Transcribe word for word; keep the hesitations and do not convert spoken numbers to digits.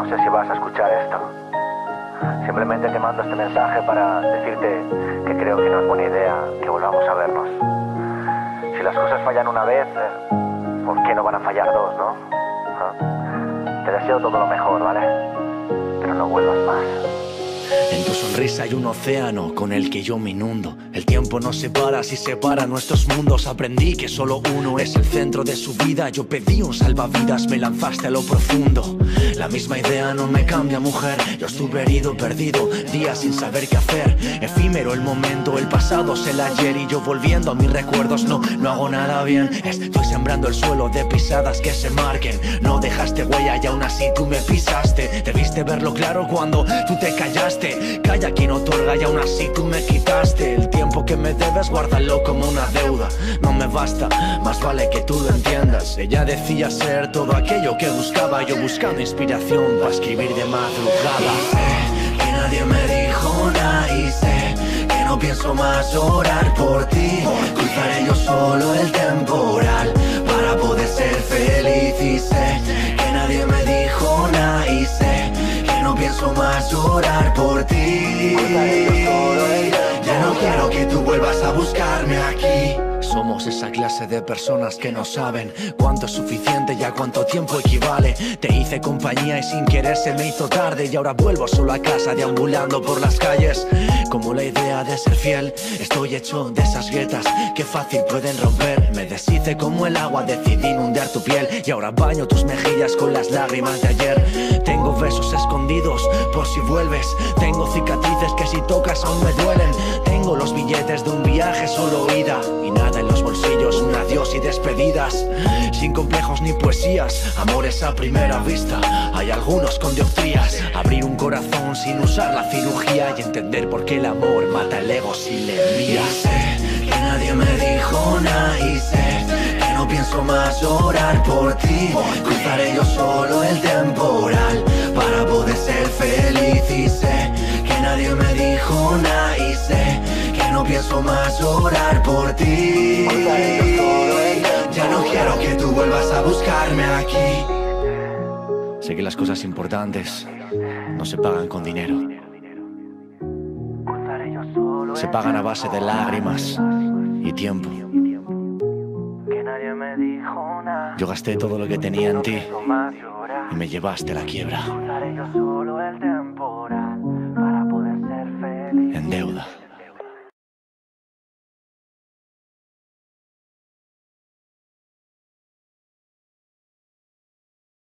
No sé si vas a escuchar esto. Simplemente te mando este mensaje para decirte que creo que no es buena idea que volvamos a vernos. Si las cosas fallan una vez, ¿por qué no van a fallar dos, no? ¿Ah? Te deseo todo lo mejor, ¿vale? Pero no vuelvas más. En tu sonrisa hay un océano con el que yo me inundo. El tiempo nos separa si separa nuestros mundos. Aprendí que solo uno es el centro de su vida. Yo pedí un salvavidas, me lanzaste a lo profundo. La misma idea no me cambia, mujer. Yo estuve herido, perdido, días sin saber qué hacer. Efímero el momento, el pasado es el ayer. Y yo volviendo a mis recuerdos, no, no hago nada bien. Estoy sembrando el suelo de pisadas que se marquen. No dejaste huella y aún así tú me pisaste. Debiste verlo claro cuando tú te callaste. Calla quien otorga y aún así tú me quitaste. El tiempo que me debes, guárdalo como una deuda. No me basta, más vale que tú lo entiendas. Ella decía ser todo aquello que buscaba. Yo buscando inspiración para escribir de madrugada. Y sé que nadie me dijo nada. Y sé que no pienso más orar por ti. Cruzaré yo solo el temporal para poder ser feliz. Y sé que nadie me dijo nada. Y sé no pienso más orar por ti. Ya no quiero que tú vuelvas a buscarme aquí. Somos esa clase de personas que no saben cuánto es suficiente y a cuánto tiempo equivale. Te hice compañía y sin querer se me hizo tarde. Y ahora vuelvo solo a casa deambulando por las calles. Como la idea de ser fiel, estoy hecho de esas grietas que fácil pueden romper. Me deshice como el agua, decidí inundar tu piel. Y ahora baño tus mejillas con las lágrimas de ayer. Tengo besos escondidos por si vuelves. Tengo cicatrices que si tocas aún me duelen. Tengo los billetes de un viaje solo ida. Y nada en los bolsillos, un adiós y despedidas. Sin complejos ni poesías, amores a primera vista. Hay algunos con dioptrías. Abrir un corazón sin usar la cirugía. Y entender por qué el amor mata el ego si le miras. Y sé que nadie me dijo nada. Y sé que no pienso más orar por ti. Cruzaré yo solo el temporal para poder ser feliz. Y sé que nadie me dijo nada. Y sé que no pienso más orar por ti. Ya no quiero que tú vuelvas a buscarme aquí. Sé que las cosas importantes no se pagan con dinero. Se pagan a base de lágrimas y tiempo. Yo gasté todo lo que tenía en ti y me llevaste a la quiebra. En deuda.